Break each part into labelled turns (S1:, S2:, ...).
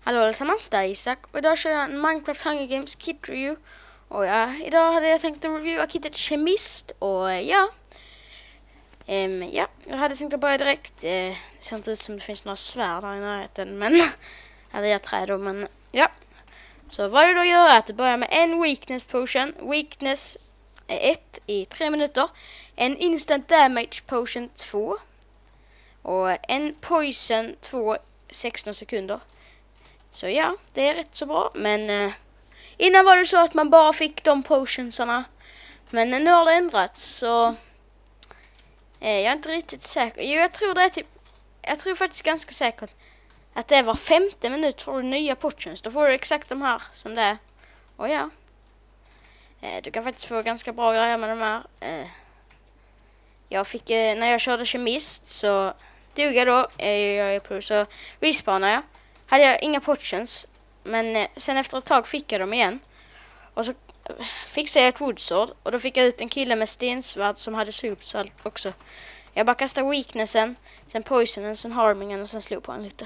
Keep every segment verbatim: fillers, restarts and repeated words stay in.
S1: Hallå allesammans, det är Isak och idag kör jag en Minecraft Hunger Games kit review. Och ja, idag hade jag tänkt att reviewa kittet Kemist och ja. Um, ja, jag hade tänkt att börja direkt. Uh, det ser inte ut som det finns några svärd där i närheten, men eller jag träd då, men ja. Så vad det då gör är att du börjar med en weakness potion. Weakness ett i tre minuter. En instant damage potion två. Och en poison två sexton sekunder. Så ja, det är rätt så bra. Men eh, innan var det så att man bara fick de potionsarna. Men nu har det ändrats. Så eh, jag är inte riktigt säker. Jo, jag tror det är typ, jag tror faktiskt ganska säkert att det är var femte minut får du nya potions. Då får du exakt de här som det är. Och ja, eh, du kan faktiskt få ganska bra grejer med de här. Eh, jag fick, eh, när jag körde Kemist så dog jag då. Eh, jag är på så respawnade jag. Hade jag inga potions, men eh, sen efter ett tag fick jag dem igen. Och så eh, fixade jag ett woodsword och då fick jag ut en kille med stensvärd som hade sloops och allt också. Jag bara kastade weaknessen, sen poisonen, sen harmingen och sen slog på honom lite.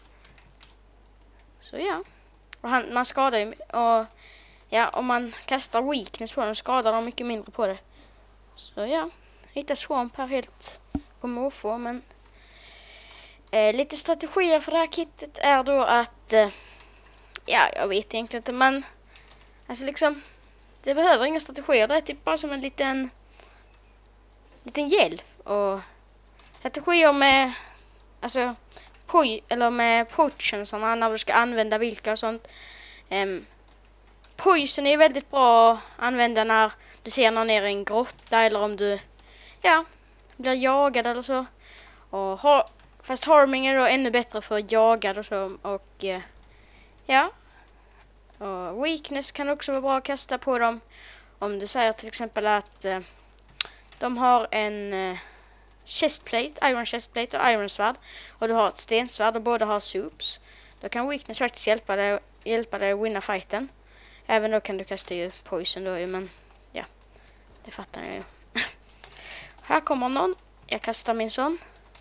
S1: Så ja. Och han, man skadar ju, och ja, om man kastar weakness på dem skadar de mycket mindre på det. Så ja, hitta swamp här helt på måfå, men Eh, lite strategier för det här kittet är då att eh, ja, jag vet egentligen inte, men alltså liksom det behöver inga strategier, det är typ bara som en liten liten hjälp. Och strategier med alltså poj eller med potionsarna när du ska använda vilka och sånt. Um, poison är väldigt bra att använda när du ser någon ner i en grotta eller om du ja, blir jagad eller så. Och ha Fast harming är då ännu bättre för jagad och så. Och eh, ja. Och weakness kan också vara bra att kasta på dem. Om du säger till exempel att eh, de har en eh, chestplate, iron chestplate och iron svärd. Och du har ett stensvärd och båda har soups. Då kan weakness faktiskt hjälpa dig, hjälpa dig att vinna fighten. Även då kan du kasta ju poison då, men ja. Det fattar jag ju. Här kommer någon. Jag kastar min sån.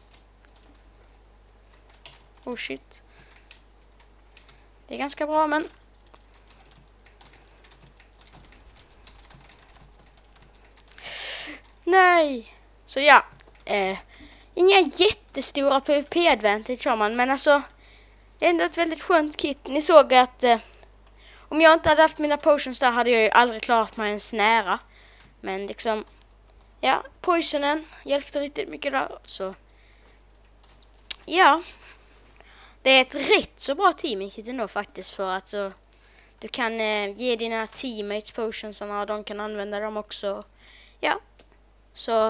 S1: Oh shit. Det är ganska bra, men nej. Så ja, eh, inga jättestora PvP-advantage har man, men alltså det är ändå ett väldigt skönt kit. Ni såg att eh, om jag inte hade haft mina potions där hade jag ju aldrig klarat mig ens nära. Men liksom, ja, poisonen hjälpte riktigt mycket där, så ja. Det är ett rätt så bra teaming kit ändå faktiskt, för att så, du kan eh, ge dina teammates potionsarna och de kan använda dem också. Ja, så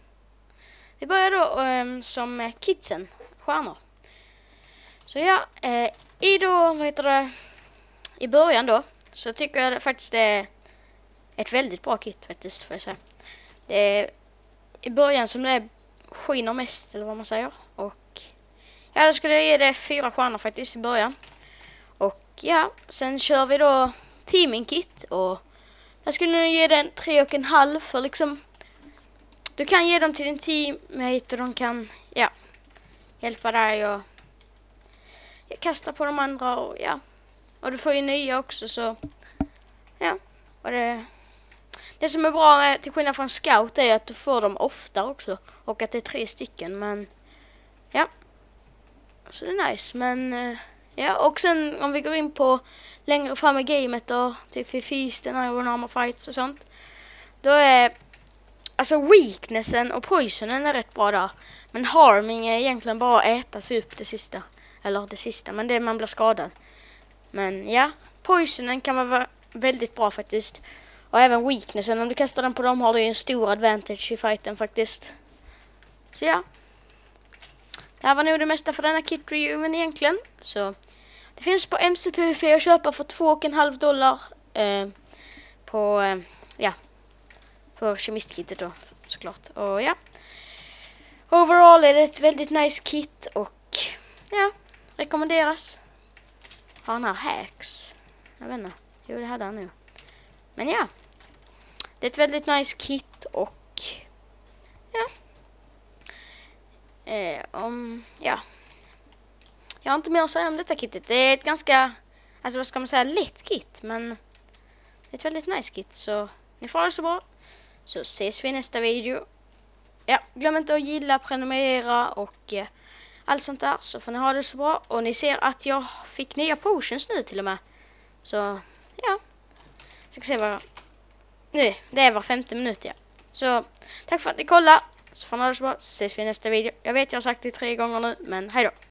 S1: vi börjar då eh, som eh, kitsen, stjärnor. Så ja, eh, i då, vad heter det, i början då, så tycker jag faktiskt det är ett väldigt bra kit faktiskt, får jag säga. Det är i början som det är skiner mest, eller vad man säger, och ja, då skulle jag ge det fyra stjärnor faktiskt i början. Och ja, sen kör vi då teaming kit. Och jag skulle nu ge den tre och en halv. För liksom, du kan ge dem till din teammate och de kan, ja, hjälpa dig och kasta på de andra. Och ja, och du får ju nya också, så ja. Och det, det som är bra med, till skillnad från scout, är att du får dem ofta också. Och att det är tre stycken, men ja. Så det är nice, men uh, ja, och sen om vi går in på längre fram i gamet och typ i feasten, iron armor fights och sånt, då är alltså weaknessen och poisonen är rätt bra där, men harming är egentligen bara att äta sig upp det sista, eller det sista, men det är man blir skadad. Men ja, poisonen kan vara väldigt bra faktiskt, och även weaknessen, om du kastar den på dem har du en stor advantage i fighten faktiskt. Så ja. Det här var nog det mesta för denna kit-reviewen egentligen. Så det finns på M C P V P att köpa för två och en halv dollar eh, på, eh, ja, för kemistkittet då, såklart. Och ja, overall är det ett väldigt nice kit och ja, rekommenderas. Har han här hacks? Jag vet inte. Jo, det hade han nu. Men ja, det är ett väldigt nice kit och ja. Eh, om, ja. Jag har inte mer att säga om detta kittet. Det är ett ganska, alltså vad ska man säga, lätt kit. Men det är ett väldigt nice kit. Så ni får ha det så bra. Så ses vi i nästa video. Ja, glöm inte att gilla, prenumerera och eh, allt sånt där. Så får ni ha det så bra. Och ni ser att jag fick nya potions nu till och med. Så ja. Så ska se vad... Nu, det är var femte minut, ja. Så tack för att ni kollade. Så får ni ha det så bra. Så ses vi i nästa video. Jag vet jag har sagt det tre gånger nu, men hej då.